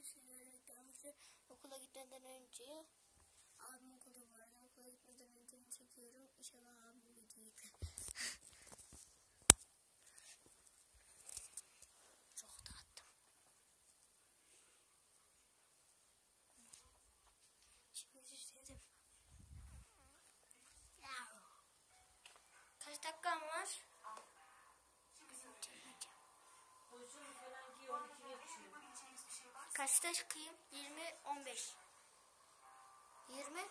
Okula gitmeden önce abim okulda vardı. Okula gitmeden önce çekiyorum. İnşallah abim video yükler. Çok dağıttım. Şimdi istedim. Kaç dakikam var? Kaçta çıkayım? 20, 15. 20.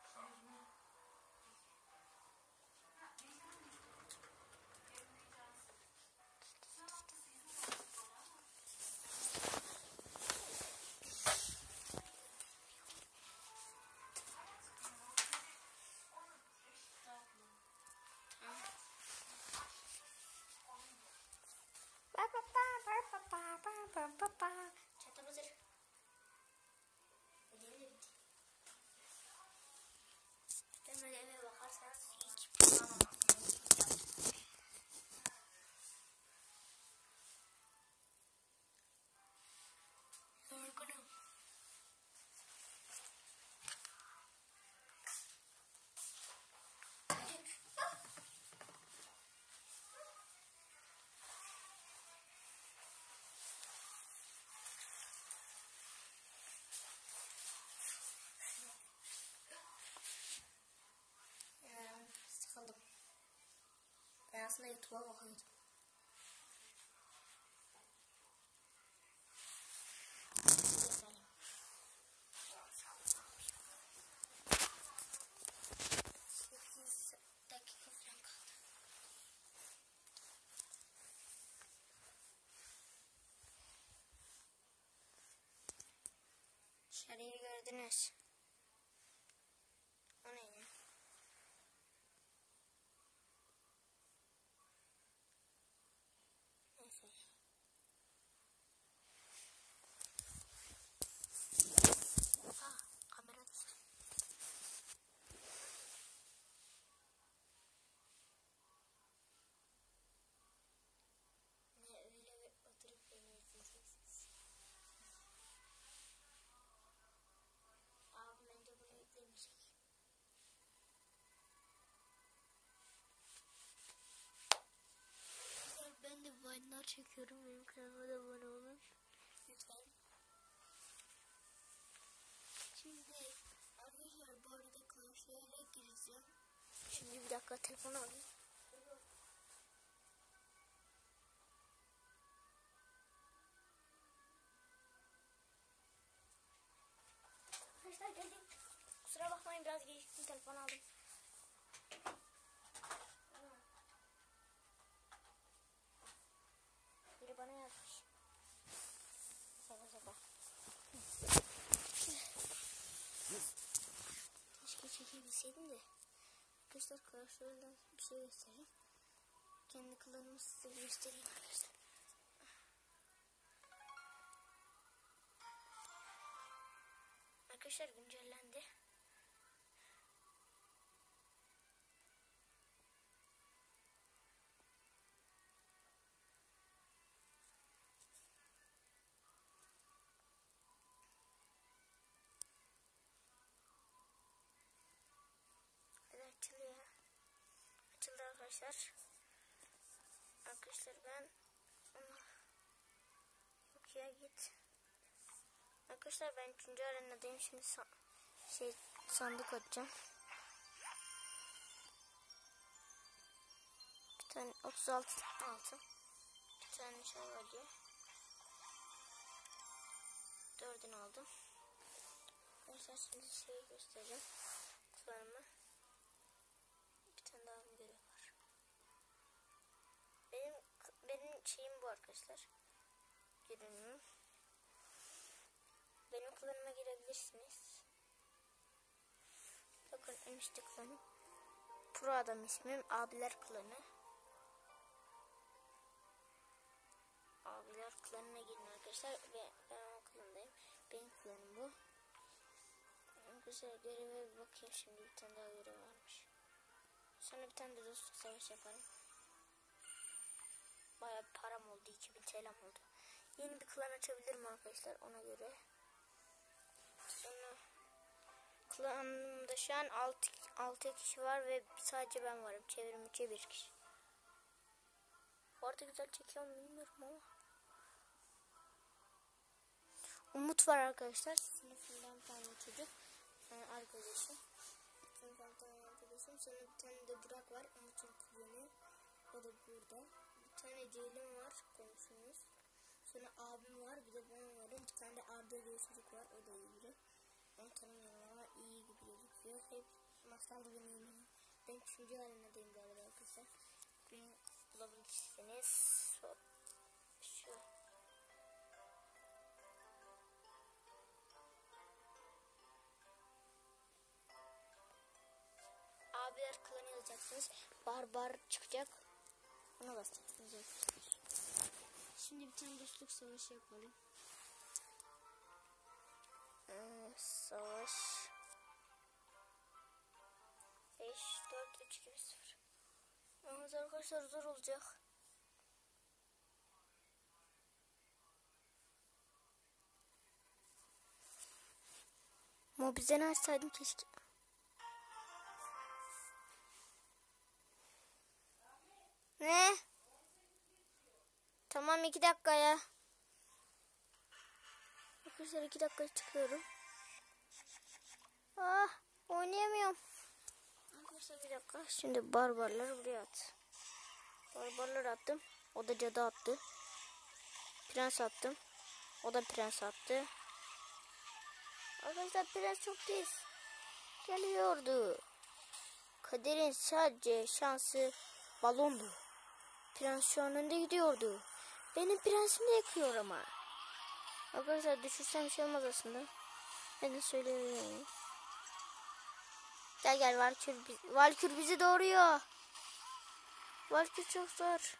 Çatam hazır. Ödevim de bitti. Ben ödevime bakarsanız hiç puan yaptım. Yorgunum. Sıkıldım. Ben aslında YouTube'a bakıyordum. Dışarıyı gördünüz. O ne ya? Neyse. Kamera düştü. Ne öyle oturup beni izleyeceksiniz. Abi bence bunu yüklemeyecek. Ben de Vine'lar çekiyorum. Benim kanalıma da abone olun. Lütfen. Şimdi arkadaşlar bu arada Clash Royale'e gireceğim. Şimdi bir dakika telefonu alayım. Arkadaşlar geldim. Kusura bakmayın biraz geciktim, telefonu aldım. Biri bana yazmış. Şaka şaka. Keşke çekebilseydim de. Arkadaşlar Clash Royale'den bir şey göstereyim. Kendi klanımı size göstereyim arkadaşlar. Arkadaşlar güncellendi. Açılıyor. Açıldı arkadaşlar. Arkadaşlar ben yok ya git. Arkadaşlar ben 3. arenadayım. Şimdi sandık açacağım. Bir tane 36 altın. Bir tane şövalye. 4'ünü aldım. Arkadaşlar şimdi şeyi göstereceğim. Kutularımı. Bir tane daha bir görev var. Benim şeyim bu arkadaşlar. Görünümüm. Benim klanıma girebilirsiniz. Bakın en üstte klanım. Pro adam ismim. Abiler klanı. Abiler klanına girin arkadaşlar. Ben o klandayım. Benim klanım bu. Arkadaşlar göreve bir bakayım. Şimdi bir tane daha görev varmış. Sonra bir tane de dostluk savaşı yaparım. Bayağı bir param oldu. 2000 TL'm oldu. Yeni bir klan açabilirim arkadaşlar ona göre. Klanımda şu an 6 kişi var ve sadece ben varım. Çevrimiçe 1 kişi. Orada güzel çekiyor mu bilmiyorum ama. Umut var arkadaşlar. Sınıfından bir tane çocuk. Arkadaşım. Sınıfından bir tane arkadaşım. Sonra bir tane de Burak var. Umut'un kuzeni. O da burada. Bir tane Ceylin var. Komşumuz. Sonra abim var. Bir de ben varım. Bir tane de Arda diye çocuk var. O da iyi biri. Onu tanımıyorum ama iyi gibi gözüküyor. Hep masalda beni yeniyor. Ben 3. arenadayım bu arada arkadaşlar. Beni bulabilirsiniz. Şu. Abiler klanı yazacaksınız. Barbar çıkacak. Ona basacaksınız arkadaşlar. Şimdi bir tane dostluk savaşı yapalım. Savaş 5 4 3 2 0. Evet arkadaşlar zor olacak. Mobizeni açsaydım keşke. Ne? Tamam 2 dakikaya. Arkadaşlar 2 dakika çıkıyorum. Oynayamıyorum. Arkadaşlar bir dakika. Şimdi barbarları buraya at. Barbarları attım. O da cadı attı. Prens attım. O da prens attı. Arkadaşlar prens çok tez geliyordu. Kaderin sadece şansı balondu. Prens şu an önde gidiyordu. Benim prensim de yakıyor ama. Arkadaşlar düşürsem bir şey olmaz aslında. Ben de söyleyeyim. Gel Valkür bizi doğuruyor. Valkür çok zor.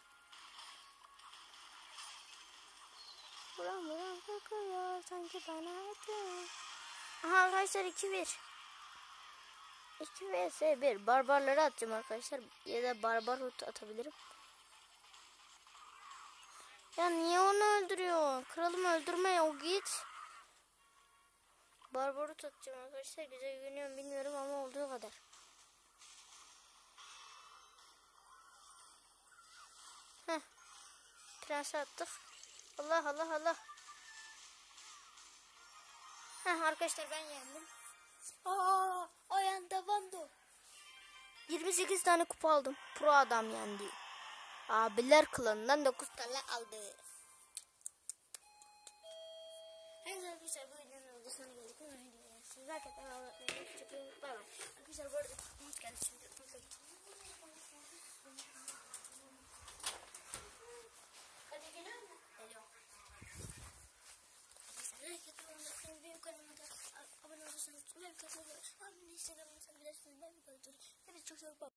Buram kokuyor sanki bana eti. Aha arkadaşlar 2-1. 2 vs 1. Barbarları atacağım arkadaşlar. Ya da barbar atabilirim. Ya niye onu öldürüyor? Kralımı öldürme o git. Barbarı atacağım arkadaşlar. Güzel güveniyorum bilmiyorum ama olduğu kadar. Heh. Prensi attık. Allah. Heh arkadaşlar ben yendim. O yanda bandı. 28 tane kupa aldım. Pro adam yendi. Abiler klanından 9 tane aldı. Evet arkadaşlar bu videonun olduğu sonuna geldik. Sizler hakikaten anlatmayı çok iyi. Bay bay. Arkadaşlar bu arada Umut geldi şimdi. Hadi geliyor mu? Geliyor. Arkadaşlar benim kanalıma da abone olursanız like atmayı ve abone Instagram'dan bilirsiniz. Ben bu kadar. Hepinizi çok seviyorum.